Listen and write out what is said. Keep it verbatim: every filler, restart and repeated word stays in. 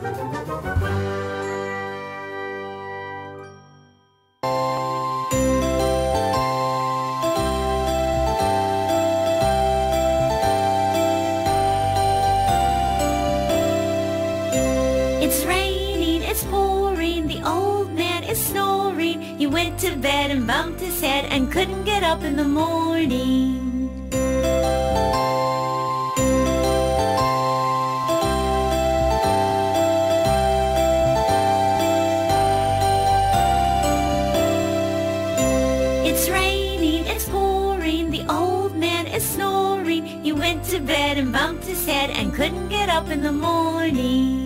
It's raining, it's pouring, the old man is snoring. He went to bed and bumped his head and couldn't get up in the morning. It's raining, it's pouring, the old man is snoring. He went to bed and bumped his head and couldn't get up in the morning.